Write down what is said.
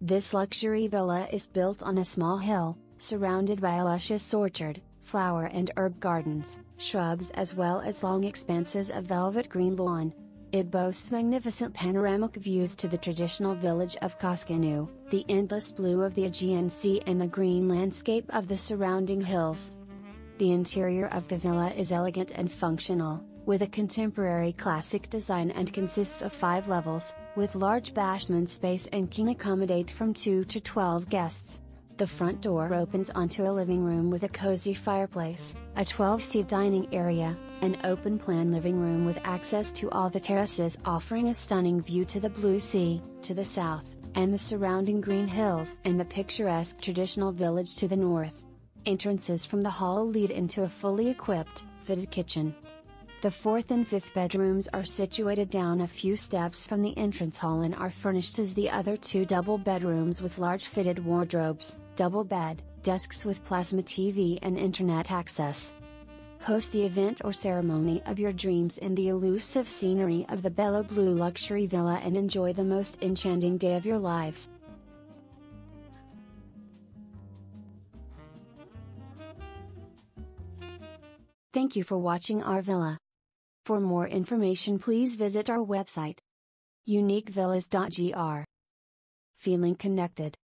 This luxury villa is built on a small hill, surrounded by a luscious orchard, flower and herb gardens, shrubs as well as long expanses of velvet green lawn. It boasts magnificent panoramic views to the traditional village of Koskinu, the endless blue of the Aegean Sea and the green landscape of the surrounding hills. The interior of the villa is elegant and functional, with a contemporary classic design and consists of 5 levels, with large basement space and can accommodate from 2 to 12 guests. The front door opens onto a living room with a cozy fireplace, a 12-seat dining area, an open-plan living room with access to all the terraces offering a stunning view to the blue sea, to the south, and the surrounding green hills and the picturesque traditional village to the north. Entrances from the hall lead into a fully equipped, fitted kitchen. The 4th and 5th bedrooms are situated down a few steps from the entrance hall and are furnished as the other 2 double bedrooms with large fitted wardrobes, double bed, desks with plasma TV and internet access. Host the event or ceremony of your dreams in the elusive scenery of the Bello Blue Luxury Villa and enjoy the most enchanting day of your lives. Thank you for watching our villa. For more information, please visit our website, uniquevillas.gr. Feeling connected.